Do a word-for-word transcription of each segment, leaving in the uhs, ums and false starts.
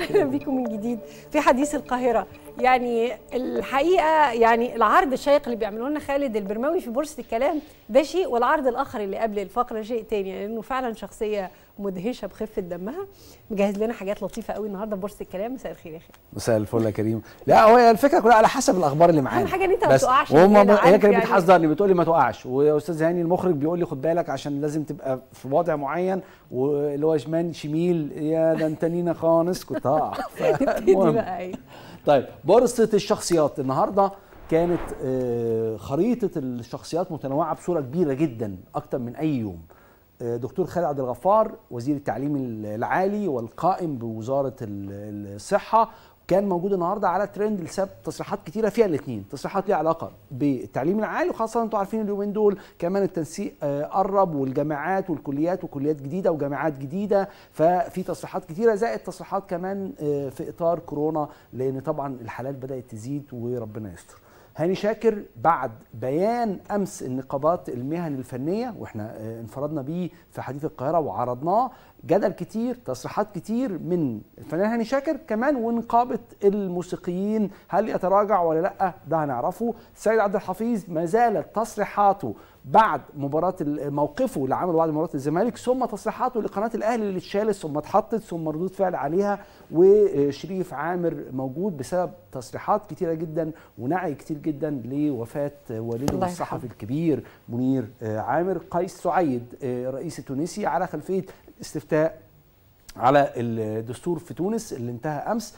اهلا بيكم من جديد في حديث القاهره. يعني الحقيقه يعني العرض الشيق اللي بيعملوه لنا خالد البرماوي في بورصه الكلام ده شيء، والعرض الاخر اللي قبل الفقره شيء تاني، لانه يعني فعلا شخصيه مدهشه بخفه دمها. مجهز لنا حاجات لطيفه قوي النهارده في بورصه الكلام. مساء الخير يا خالد. مساء الفل يا كريم. لا هو الفكره كلها على حسب الاخبار اللي معانا. اهم حاجه ان انت ما تقعش. وهم هي كانت بتحذرني بتقول لي ما تقعش، واستاذ هاني المخرج بيقول لي خد بالك عشان لازم تبقى في وضع معين، واللي هو شمال شميل يا ده انت نينا خالص كنت هقع. بقى طيب بورصه الشخصيات النهارده كانت خريطه الشخصيات متنوعه بصوره كبيره جدا اكتر من اي يوم. دكتور خالد عبد الغفار وزير التعليم العالي والقائم بوزاره الصحه كان موجود النهارده على ترند لسبب تصريحات كتيره فيها الاثنين، تصريحات ليها علاقه بالتعليم العالي، وخاصه انتم عارفين اليومين دول كمان التنسيق قرب، والجامعات والكليات وكليات جديده وجامعات جديده، ففي تصريحات كتيره زائد تصريحات كمان في اطار كورونا، لان طبعا الحالات بدات تزيد وربنا يستر. هاني شاكر بعد بيان امس النقابات المهن الفنيه، واحنا انفردنا بيه في حديث القاهره وعرضناه، جدل كتير، تصريحات كتير من الفنان هاني شاكر كمان، ونقابه الموسيقيين هل يتراجع ولا لا ده هنعرفه. سيد عبد الحفيظ ما زالت تصريحاته بعد مباراه موقفه اللي عمله بعد مباراه الزمالك، ثم تصريحاته لقناه الاهلي اللي اتشالت ثم اتحطت ثم ردود فعل عليها، وشريف عامر موجود بسبب تصريحات كتيره جدا ونعي كتير جدا لوفاه والده الصحفي الكبير منير عامر. قيس سعيد رئيس التونسي على خلفيه استفتاء على الدستور في تونس اللي انتهى امس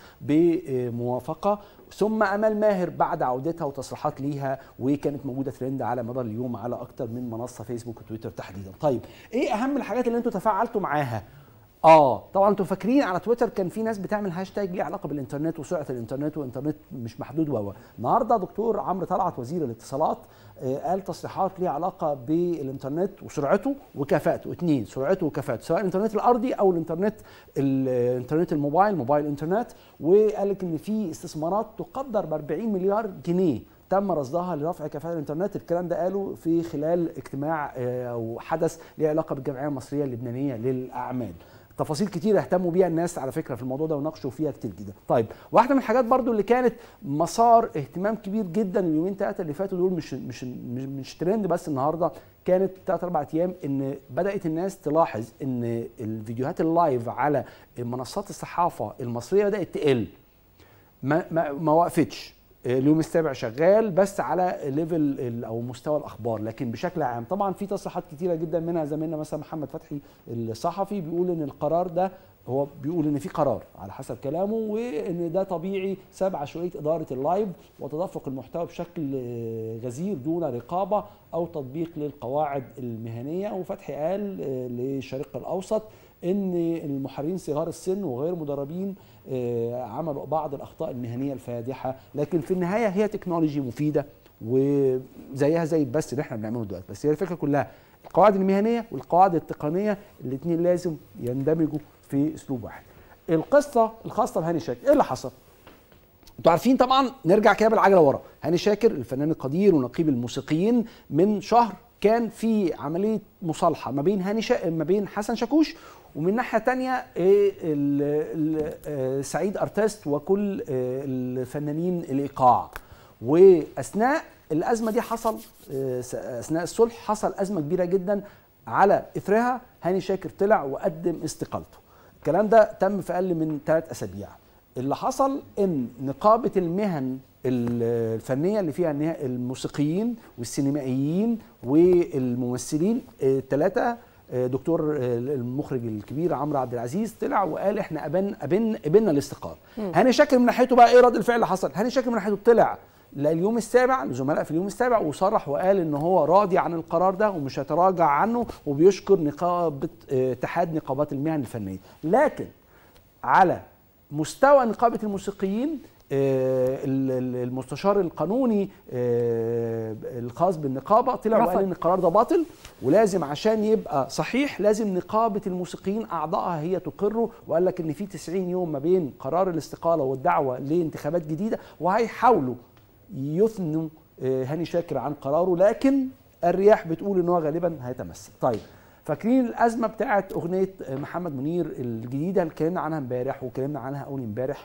بموافقه، ثم امال ماهر بعد عودتها وتصريحات ليها، وكانت موجوده ترند على مدار اليوم على اكتر من منصه فيسبوك وتويتر تحديدا. طيب ايه اهم الحاجات اللي انتم تفاعلتوا معاها؟ اه طبعا انتوا فاكرين على تويتر كان في ناس بتعمل هاشتاج ليه علاقه بالانترنت وسرعه الانترنت وانترنت مش محدود. وهو النهارده دكتور عمرو طلعت وزير الاتصالات آه قال تصريحات ليها علاقه بالانترنت وسرعته وكفاءته، اثنين سرعته وكفاءته، سواء الانترنت الارضي او الانترنت الانترنت الموبايل موبايل انترنت، وقال لك ان في استثمارات تقدر ب أربعين مليار جنيه تم رصدها لرفع كفاءة الانترنت. الكلام ده قاله في خلال اجتماع او حدث له علاقه بالجمعيه المصريه اللبنانيه للاعمال. تفاصيل كتير اهتموا بيها الناس على فكره في الموضوع ده وناقشوا فيها كتير جدا. طيب واحده من الحاجات برضو اللي كانت مسار اهتمام كبير جدا اليومين ثلاثه اللي فاتوا دول، مش مش مش, مش ترند بس النهارده، كانت ثلاث اربع ايام، ان بدات الناس تلاحظ ان الفيديوهات اللايف على منصات الصحافه المصريه بدات تقل، ما ما, ما وقفتش. اليوم السابع شغال بس على ليفل او مستوى الاخبار، لكن بشكل عام طبعا في تصريحات كتيره جدا منها زميلنا مثلا محمد فتحي الصحفي بيقول ان القرار ده، هو بيقول ان في قرار على حسب كلامه، وان ده طبيعي سبب عشوائيه اداره اللايف وتدفق المحتوى بشكل غزير دون رقابه او تطبيق للقواعد المهنيه. وفتحي قال للشرق الاوسط ان المحررين صغار السن وغير مدربين عملوا بعض الاخطاء المهنيه الفادحه، لكن في النهايه هي تكنولوجي مفيده وزيها زي البث اللي احنا بنعمله دلوقتي. بس هي الفكره كلها القواعد المهنيه والقواعد التقنيه الاثنين لازم يندمجوا في اسلوب واحد. القصه الخاصه بهاني شاكر ايه اللي حصل؟ انتوا عارفين طبعا، نرجع كده بالعجله ورا. هاني شاكر الفنان القدير ونقيب الموسيقيين من شهر كان في عمليه مصالحه ما بين هاني شا... ما بين حسن شاكوش، ومن ناحيه ثانيه سعيد ارتست وكل الفنانين الايقاع. واثناء الازمه دي حصل اثناء الصلح حصل ازمه كبيره جدا، على اثرها هاني شاكر طلع وقدم استقالته. الكلام ده تم في اقل من ثلاث اسابيع. اللي حصل ان نقابه المهن الفنيه اللي فيها الموسيقيين والسينمائيين والممثلين الثلاثه، دكتور المخرج الكبير عمرو عبد العزيز طلع وقال احنا ابن ابن قبلنا الاستقاله. هاني شاكر من ناحيته بقى ايه رد الفعل اللي حصل؟ هاني شاكر من ناحيته طلع لليوم السابع الزملاء في اليوم السابع وصرح وقال ان هو راضي عن القرار ده ومش هيتراجع عنه، وبيشكر نقابه اتحاد نقابات المهن الفنيه. لكن على مستوى نقابه الموسيقيين المستشار القانوني الخاص بالنقابه طلع وقال ان القرار ده باطل، ولازم عشان يبقى صحيح لازم نقابه الموسيقيين اعضائها هي تقره، وقال لك ان في تسعين يوم ما بين قرار الاستقاله والدعوه لانتخابات جديده، وهيحاولوا يثنوا هاني شاكر عن قراره، لكن الرياح بتقول ان هو غالبا هيتمسك. طيب فاكرين الازمه بتاعت اغنيه محمد منير الجديده اللي اتكلمنا عنها امبارح واتكلمنا عنها اول امبارح؟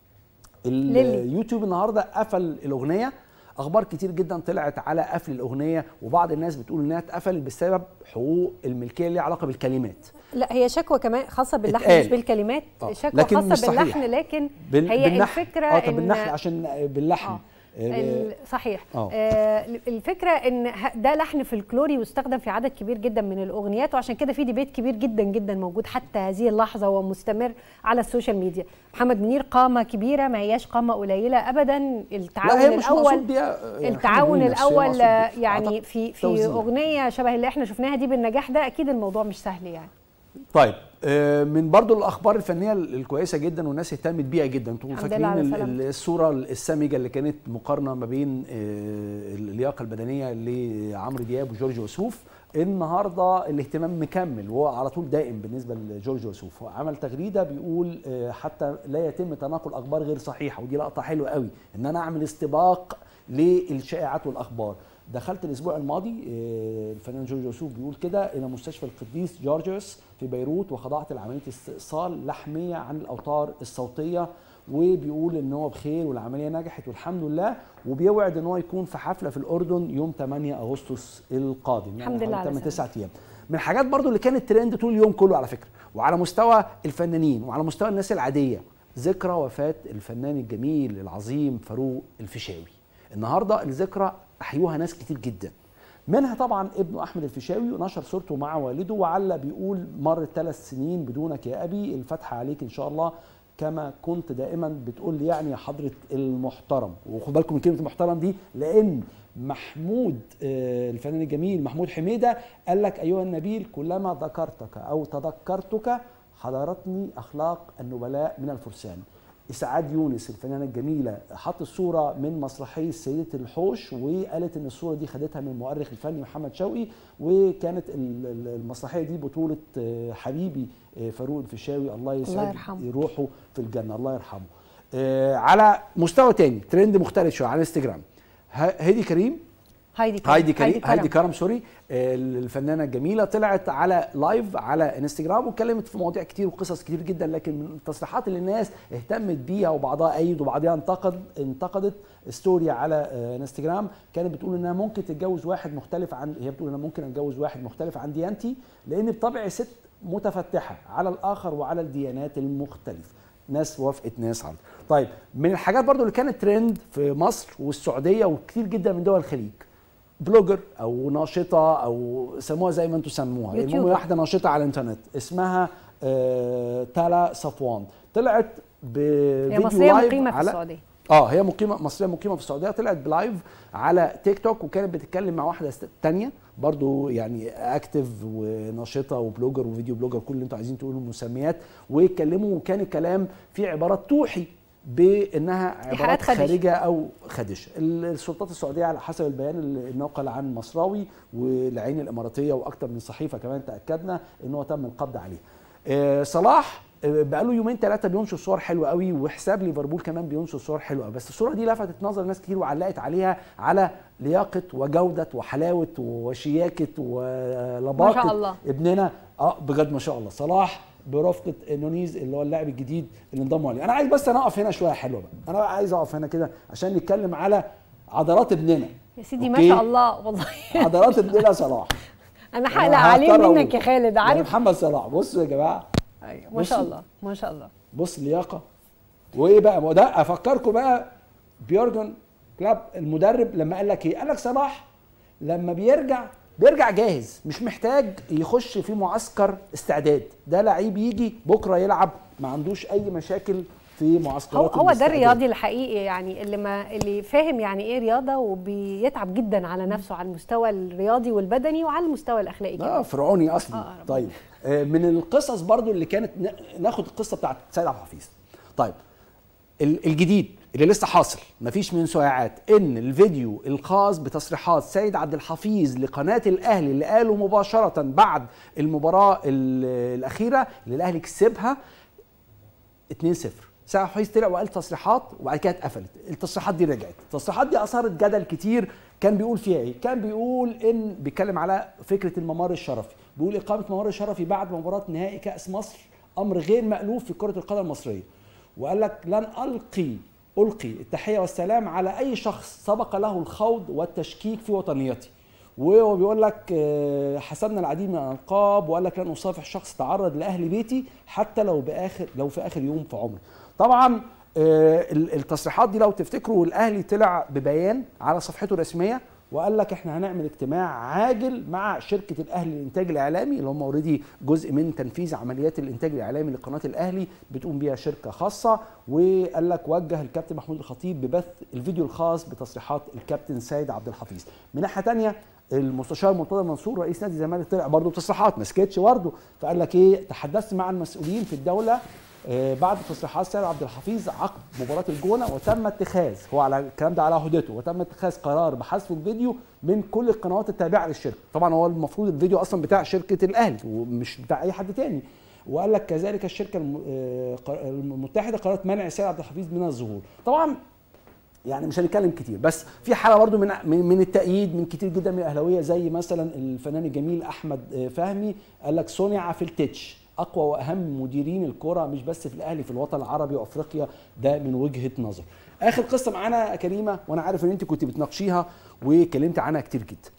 اليوتيوب النهارده قفل الاغنيه. اخبار كتير جدا طلعت على قفل الاغنيه، وبعض الناس بتقول انها اتقفل بسبب حقوق الملكيه اللي ليها علاقه بالكلمات. لا هي شكوى كمان خاصه باللحن مش بالكلمات. آه. شكوى خاصه باللحن، لكن بال... هي بالنحن. الفكره اه طب بالنحن عشان باللحن. آه. صحيح. آه. آه الفكره ان ده لحن فلكلوري واستخدم في عدد كبير جدا من الاغنيات، وعشان كده في ديبيت كبير جدا جدا موجود حتى هذه اللحظه ومستمر على السوشيال ميديا. محمد منير قامه كبيره، ما هياش قامه قليله ابدا. التعاون الاول يعني التعاون الاول يعني في في توزيع. اغنيه شبه اللي احنا شفناها دي بالنجاح ده، اكيد الموضوع مش سهل يعني. طيب من برضو الاخبار الفنيه الكويسه جدا والناس اهتمت بيها جدا. انتوا فاكرين الصوره السامجه اللي كانت مقارنه ما بين اللياقه البدنيه لعمرو دياب وجورج وسوف؟ النهارده الاهتمام مكمل وهو على طول دائم بالنسبه لجورج وسوف. عمل تغريده بيقول حتى لا يتم تناقل اخبار غير صحيحه، ودي لقطه حلوه قوي ان انا اعمل استباق للشائعات والاخبار. دخلت الاسبوع الماضي الفنان جورج وسوف بيقول كده الى مستشفى القديس جورجيوس في بيروت وخضعت لعمليه استئصال لحميه عن الاوتار الصوتيه، وبيقول ان هو بخير والعمليه نجحت والحمد لله، وبيوعد ان هو يكون في حفله في الاردن يوم ثمانية أغسطس القادم، يعني الحمد لله ثمانية تسعة ايام. من الحاجات برضو اللي كانت ترند طول اليوم كله على فكره، وعلى مستوى الفنانين وعلى مستوى الناس العاديه، ذكرى وفاه الفنان الجميل العظيم فاروق الفيشاوي. النهارده الذكرى احيوها ناس كتير جدا، منها طبعا ابنه احمد الفيشاوي، ونشر صورته مع والده وعلى بيقول مرت ثلاث سنين بدونك يا ابي، الفتحه عليك ان شاء الله كما كنت دائما بتقول لي يعني يا حضره المحترم. وخد بالكم من كلمه المحترم دي، لان محمود الفنان الجميل محمود حميده قال لك ايها النبيل كلما ذكرتك او تذكرتك حضرتني اخلاق النبلاء من الفرسان. إسعاد يونس الفنانة الجميلة حط الصورة من مسرحية سيدة الحوش، وقالت إن الصورة دي خدتها من المؤرخ الفني محمد شوقي، وكانت المسرحية دي بطولة حبيبي فاروق الفيشاوي الله يسعد روحه في الجنة الله يرحمه. على مستوى تاني ترند مختلف شوية على الانستجرام، هيدي كريم هايدي كرم هايدي كريم هايدي كرم سوري الفنانه الجميله طلعت على لايف على انستجرام واتكلمت في مواضيع كتير وقصص كتير جدا، لكن من التصريحات اللي الناس اهتمت بيها وبعضها ايد وبعضها انتقد انتقدت ستوري على انستجرام كانت بتقول انها ممكن تتجوز واحد مختلف عن هي بتقول انا ممكن اتجوز واحد مختلف عن ديانتي لان بطبعي ست متفتحه على الاخر وعلى الديانات المختلفه. ناس وافقت ناس عرض. طيب من الحاجات برضو اللي كانت ترند في مصر والسعوديه وكتير جدا من دول الخليج، بلوجر او ناشطه او سموها زي ما انتم سموها، المهم واحده ناشطه على الانترنت اسمها آه تالا صفوان، طلعت بفيديو لايف مقيمة على في السعوديه. اه هي مقيمه مصريه مقيمه في السعوديه، طلعت بلايف على تيك توك وكانت بتتكلم مع واحده ثانيه برضو يعني اكتف وناشطه وبلوجر وفيديو بلوجر كل اللي انتم عايزين تقولوا مسميات، ويتكلموا وكان الكلام فيه عبارات توحي بانها عبارات خارجه او خادشه. السلطات السعوديه على حسب البيان الناقل عن مصراوي والعين الاماراتيه واكثر من صحيفه كمان تاكدنا ان هو تم القبض عليه. آه صلاح بقاله يومين ثلاثه بينشر صور حلوه قوي، وحساب ليفربول كمان بينشر صور حلوه قوي، بس الصوره دي لفتت نظر ناس كتير وعلقت عليها على لياقه وجوده وحلاوه وشياكه ولباقه ما شاء الله ابننا. اه بجد ما شاء الله صلاح برفقه نونيز اللي هو اللاعب الجديد اللي انضموا عليه. انا عايز بس انا اقف هنا شويه حلوه بقى، انا عايز اقف هنا كده عشان نتكلم على عضلات ابننا يا سيدي. ما شاء الله والله عضلات ابننا صلاح. انا هقلق عليه منك يا خالد، عارف يعني محمد صلاح. بصوا يا جماعه ايوه ما شاء الله ما شاء الله. بص لياقه وايه بقى ده. افكركم بقى بيورجن كلاب المدرب لما قال لك ايه، قال لك صلاح لما بيرجع بيرجع جاهز، مش محتاج يخش في معسكر استعداد، ده لعيب يجي بكره يلعب ما عندوش اي مشاكل في معسكرات هو, هو ده الرياضي الحقيقي، يعني اللي ما اللي فاهم يعني ايه رياضه وبيتعب جدا على نفسه على المستوى الرياضي والبدني وعلى المستوى الاخلاقي كمان. اه فرعوني اصلا. آه طيب آه من القصص برضو اللي كانت ناخد القصه بتاعت سيد عبد الحفيظ. طيب الجديد اللي لسه حاصل مفيش من ساعات ان الفيديو الخاص بتصريحات سيد عبد الحفيظ لقناه الاهلي اللي قالوا مباشره بعد المباراه الاخيره اللي الاهلي كسبها اتنين صفر، سيد عبد الحفيظ طلع وقال تصريحات وبعد كده اتقفلت، التصريحات دي رجعت، التصريحات دي اثارت جدل كتير. كان بيقول فيها ايه؟ كان بيقول ان بيتكلم على فكره الممر الشرفي، بيقول اقامه ممر الشرفي بعد مباراه نهائي كاس مصر امر غير مألوف في كره القدم المصريه، وقال لك لن القي القي التحيه والسلام على اي شخص سبق له الخوض والتشكيك في وطنيتي. وهو بيقول لك حسبنا العديد من الالقاب، وقال لك لن اصافح شخص تعرض لاهل بيتي حتى لو باخر لو في اخر يوم في عمري. طبعا التصريحات دي لو تفتكروا الاهلي طلع ببيان على صفحته الرسميه وقال لك احنا هنعمل اجتماع عاجل مع شركه الاهلي للانتاج الاعلامي اللي هم اوريدي جزء من تنفيذ عمليات الانتاج الاعلامي لقناه الاهلي بتقوم بيها شركه خاصه. وقال لك وجه الكابتن محمود الخطيب ببث الفيديو الخاص بتصريحات الكابتن سيد عبد الحفيظ. من ناحيه ثانيه المستشار مرتضى منصور رئيس نادي الزمالك طلع برضه بتصريحات ما سكتش برضه، فقال لك ايه؟ تحدثت مع المسؤولين في الدوله بعد تصريحات سيد عبد الحفيظ عقب مباراه الجونه وتم اتخاذ، هو على الكلام ده على هدته، وتم اتخاذ قرار بحذف الفيديو من كل القنوات التابعه للشركه. طبعا هو المفروض الفيديو اصلا بتاع شركه الاهلي ومش بتاع اي حد تاني. وقال لك كذلك الشركه المتحده قررت منع سيد عبد الحفيظ من الظهور. طبعا يعني مش هنتكلم كتير، بس في حاله برضو من من التأييد من كتير جدا من الاهلاويه زي مثلا الفنان الجميل احمد فهمي، قال لك صنع في التتش اقوى واهم مديرين الكره مش بس في الاهلي في الوطن العربي وافريقيا، ده من وجهه نظر. اخر قصه معانا يا كريمه، وانا عارف ان انت كنت بتناقشيها واتكلمت عنها كتير جدا.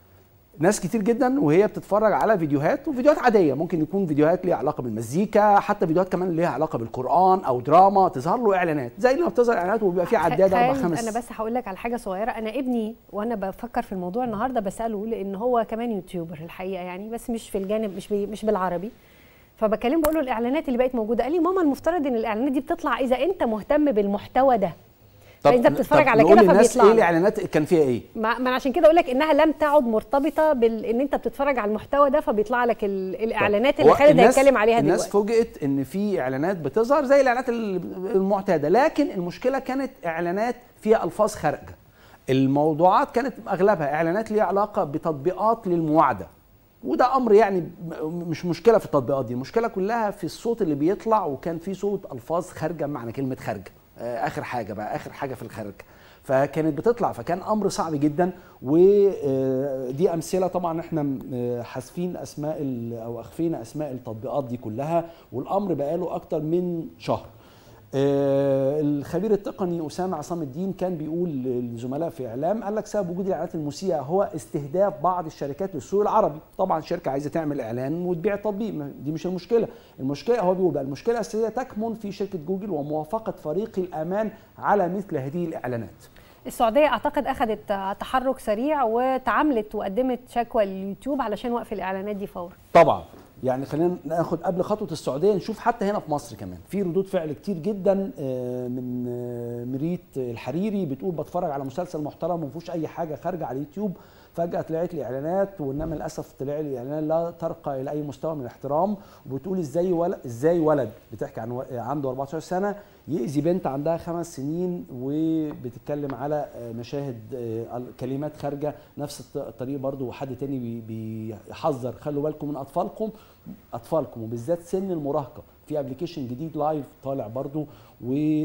ناس كتير جدا وهي بتتفرج على فيديوهات وفيديوهات عاديه، ممكن يكون فيديوهات ليها علاقه بالمزيكا، حتى فيديوهات كمان ليها علاقه بالقران او دراما، تظهر له اعلانات زي ما بتظهر اعلانات وبيبقى في عداده اربع خمس. انا بس هقول لك على حاجه صغيره، انا ابني وانا بفكر في الموضوع النهارده بساله لان هو كمان يوتيوبر الحقيقه يعني، بس مش في الجانب مش بي مش بالعربي، فبكلمه بقول له الاعلانات اللي بقت موجوده، قال لي ماما المفترض ان الاعلانات دي بتطلع اذا انت مهتم بالمحتوى ده. طب انت بتتفرج على كده فبيطلع ايه الاعلانات كان فيها ايه؟ ما انا عشان كده اقول لك انها لم تعد مرتبطه بان انت بتتفرج على المحتوى ده فبيطلع لك الاعلانات اللي خالد هيتكلم عليها دلوقتي. الناس فوجئت ان في اعلانات بتظهر زي الاعلانات المعتاده، لكن المشكله كانت اعلانات فيها الفاظ خارجه. الموضوعات كانت اغلبها اعلانات ليها علاقه بتطبيقات للمواعده، وده امر يعني مش مشكله في التطبيقات دي، المشكله كلها في الصوت اللي بيطلع، وكان في صوت الفاظ خارجه بمعنى كلمه خارجه، اخر حاجه بقى اخر حاجه في الخارج، فكانت بتطلع، فكان امر صعب جدا. ودي امثله طبعا احنا حاسفين اسماء او اخفينا اسماء التطبيقات دي كلها، والامر بقاله اكتر من شهر. الخبير التقني اسامه عصام الدين كان بيقول للزملاء في اعلام، قال لك سبب وجود الاعلانات المسيئه هو استهداف بعض الشركات للسوق العربي. طبعا شركه عايزه تعمل اعلان وتبيع التطبيق، دي مش المشكله، المشكله هو بيقول بقى المشكله الاساسيه تكمن في شركه جوجل وموافقه فريق الامان على مثل هذه الاعلانات. السعوديه اعتقد اخذت تحرك سريع وتعاملت وقدمت شكوى لليوتيوب علشان وقف الاعلانات دي فورا. طبعا يعني خلينا ناخد قبل خطوه السعوديه نشوف حتى هنا في مصر كمان في ردود فعل كتير جدا من مريت الحريري بتقول بتفرج على مسلسل محترم وما فيهوش اي حاجه خارجه على اليوتيوب، فجاه طلعت لي اعلانات، وانما للاسف طلع لي اعلانات لا ترقى الى اي مستوى من الاحترام. وبتقول ازاي ولد ازاي ولد بتحكي عن عنده أربعتاشر سنه يأذي بنت عندها خمس سنين، وبتتكلم على مشاهد كلمات خارجه نفس الطريقه برضو. وحد تاني بيحذر خلوا بالكم من اطفالكم اطفالكم وبالذات سن المراهقه، في ابلكيشن جديد لايف طالع برضو. و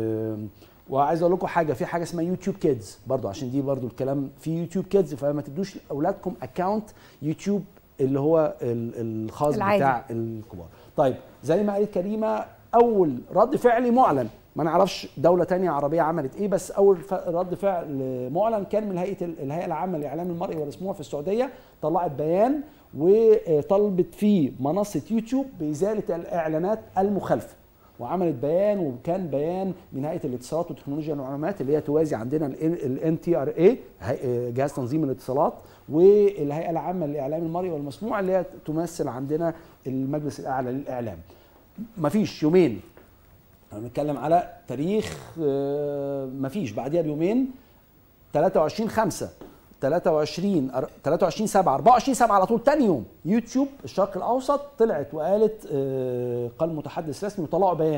وعايز اقول لكم حاجه، في حاجه اسمها يوتيوب كيدز برضو، عشان دي برضو الكلام في يوتيوب كيدز، فما تدوش اولادكم اكونت يوتيوب اللي هو الخاص العادي بتاع الكبار. طيب زي ما قالت كريمه، اول رد فعلي معلن، ما نعرفش دوله تانية عربيه عملت ايه، بس اول رد فعل معلن كان من هيئه الهيئه العامه للاعلام المرئي والمسموع في السعوديه، طلعت بيان وطلبت فيه منصه يوتيوب بازاله الاعلانات المخالفه، وعملت بيان، وكان بيان من هيئه الاتصالات وتكنولوجيا المعلومات اللي هي توازي عندنا الان تي ار اي جهاز تنظيم الاتصالات، والهيئه العامه للاعلام المرئي والمسموع اللي هي تمثل عندنا المجلس الاعلى للاعلام. مفيش يومين، بنتكلم على تاريخ مفيش بعديها بيومين ثلاثة وعشرين خمسة ثلاثة وعشرين ثلاثة وعشرين سبعة أربعة وعشرين سبعة على طول تاني يوم يوتيوب الشرق الاوسط طلعت وقالت قال متحدث رسمي وطلعوا بيان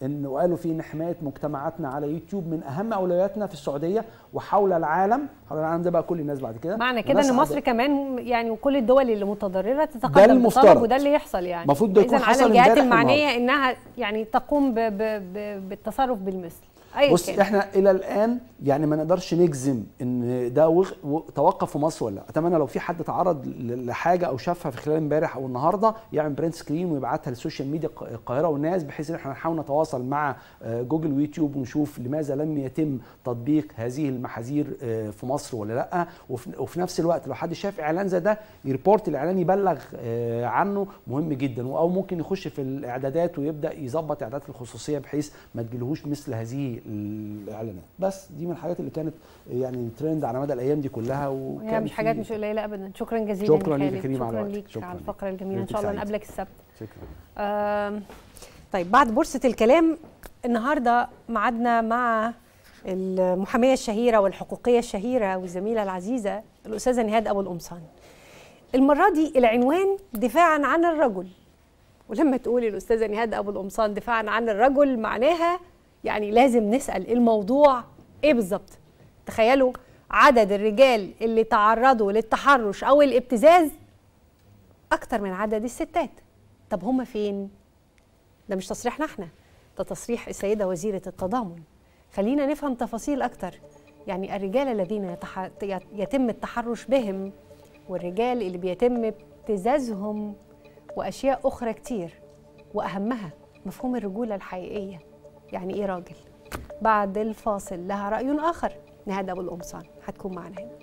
ان وقالوا فيه ان حمايه مجتمعاتنا على يوتيوب من اهم اولوياتنا في السعوديه وحول العالم. حول العالم ده بقى كل الناس بعد كده معنى كده ان مصر كمان يعني وكل الدول اللي متضرره تتقدم ده المفترض، وده اللي يحصل يعني. المفروض ده يكون حصل على الجهات المعنيه والنهار. انها يعني تقوم ب ب ب بالتصرف بالمثل. بص كان. احنا الى الان يعني ما نقدرش نجزم ان ده وغ... و... توقف في مصر ولا لا. اتمنى لو في حد تعرض لحاجه او شافها في خلال امبارح او النهارده يعمل برنت سكرين ويبعتها للسوشيال ميديا القاهره والناس، بحيث ان احنا نحاول نتواصل مع جوجل ويوتيوب ونشوف لماذا لم يتم تطبيق هذه المحاذير في مصر ولا لا. وفي... وفي نفس الوقت لو حد شاف اعلان زي ده يريبورت الاعلان، يبلغ عنه، مهم جدا. او ممكن يخش في الاعدادات ويبدا يظبط اعدادات الخصوصيه بحيث ما تجيلهوش مثل هذه الاعلانات. بس دي من الحاجات اللي كانت يعني ترند على مدى الايام دي كلها، وكان يعني مش حاجات مش قليله ابدا. شكرا جزيلا شكرا ليك يا كريم، شكرا على ليك على الفقره الجميله. ان شاء الله نقابلك السبت. شكرا. آه طيب بعد بورصه الكلام النهارده ميعادنا مع المحاميه الشهيره والحقوقيه الشهيره والزميله العزيزه الاستاذه نهاد ابو القمصان. المره دي العنوان دفاعا عن الرجل، ولما تقولي الاستاذه نهاد ابو القمصان دفاعا عن الرجل معناها يعني لازم نسال الموضوع ايه بالظبط. تخيلوا عدد الرجال اللي تعرضوا للتحرش او الابتزاز اكتر من عدد الستات. طب هم فين؟ ده مش تصريحنا احنا، ده تصريح السيده وزيره التضامن. خلينا نفهم تفاصيل اكتر. يعني الرجال الذين يتح... يتم التحرش بهم والرجال اللي بيتم ابتزازهم واشياء اخرى كتير، واهمها مفهوم الرجوله الحقيقيه. يعني ايه راجل؟ بعد الفاصل لها راي اخر. نهاد ابو القمصان هتكون معنا هنا.